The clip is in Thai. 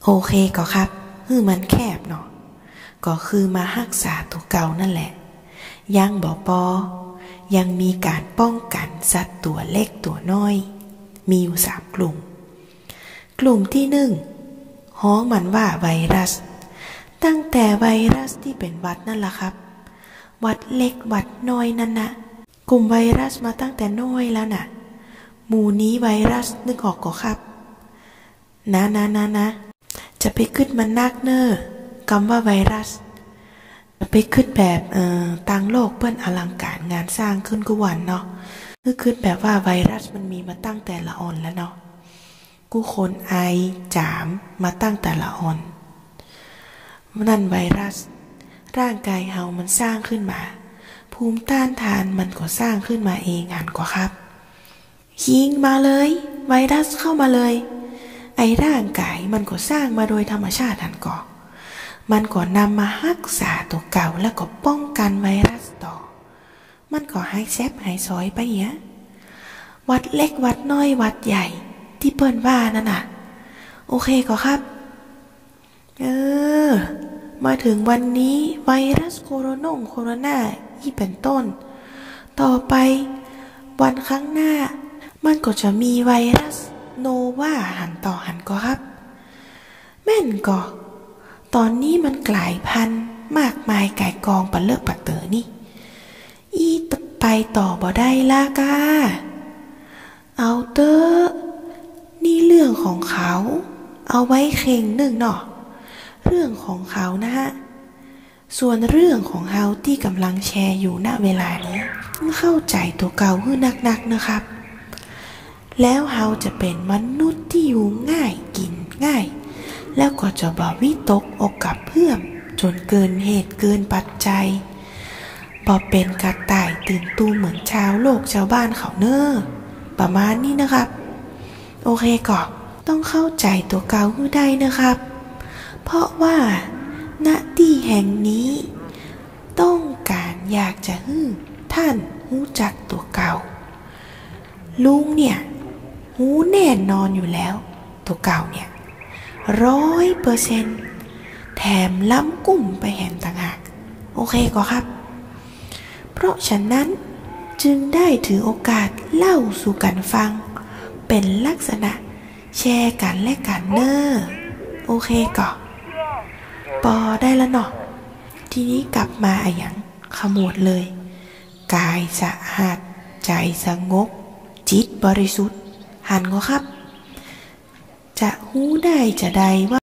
โอเคก็ครับมันแคบเนาะก็คือมารักษาตัวเก่านั่นแหละยังบ่พอยังมีการป้องกันสัตว์ตัวเล็กตัวน้อยมีอยู่3 กลุ่มที่1ฮ้องมันว่าไวรัสตั้งแต่ไวรัสที่เป็นหวัดนั่นแหละครับหวัดเล็กหวัดน้อยนั่นนะกลุ่มไวรัสมาตั้งแต่น้อยแล้วน่ะหมู่นี้ไวรัสนึกออกก็ครับนะจะไปขึ้นมันนักเนอคำว่าไวรัสจะไปขึ้นแบบต่างโลกเปิ้นอลังการงานสร้างขึ้นกุวันเนาะคือขึ้นแบบว่าไวรัสมันมีมาตั้งแต่ละอ่อนแล้วเนาะกูคนไอจามมาตั้งแต่ละอ่อนนั่นไวรัสร่างกายเฮามันสร้างขึ้นมาภูมิต้านทานมันก็สร้างขึ้นมาเองหันกว่าครับยิงมาเลยไวรัสเข้ามาเลยไอ้ร่างกายมันก็สร้างมาโดยธรรมชาติหันก่อมันก็นำมารักษาตัวเก่าแล้วก็ป้องกันไวรัสต่อมันก็หายแซบหายซอยไปเนี้ยวัดเล็กวัดน้อยวัดใหญ่ที่เปิ้นว่านั่นน่ะโอเคก็ครับมาถึงวันนี้ไวรัสโคโรนาที่เป็นต้นต่อไปวันข้างหน้ามันก็จะมีไวรัสโนวาหันต่อหันก็ครับแม่นก็ตอนนี้มันกลายพันธุ์มากมายไก่กองปะเลิกปะเตอนี่ไปต่อบ่ได้ละกาเอาเตอนี่เรื่องของเขาเอาไว้เข่งหนึ่งเนาะเรื่องของเขานะฮะส่วนเรื่องของเฮาที่กำลังแชร์อยู่ณเวลานี้เข้าใจตัวเก่าให้นักๆนะครับแล้วเฮาจะเป็นมนุษย์ที่อยู่ง่ายกินง่ายแล้วก็จะบ่วิตกอกกับเพื่อมจนเกินเหตุเกินปัจจัยบ่เป็นกระต่ายตื่นตูมเหมือนชาวโลกชาวบ้านเขาเนอประมาณนี้นะครับโอเคก็ต้องเข้าใจตัวเก่าให้ได้นะครับเพราะว่าณที่แห่งนี้ต้องการอยากจะให้ท่านรู้จักตัวเก่าลุงเนี่ยหูแน่นอนอยู่แล้วตัวเก่าเนี่ย100%แถมล้ำกุ้มไปแห่งต่างหากโอเคก็ครับเพราะฉะนั้นจึงได้ถือโอกาสเล่าสู่กันฟังเป็นลักษณะแชร์กันและกันเนอโอเคก็ปอได้แล้วเนาะทีนี้กลับมาอย่างขมวดเลยกายสะอาดใจสงบจิตบริสุทธิ์หันก็ครับจะหู้ได้จะใดว่า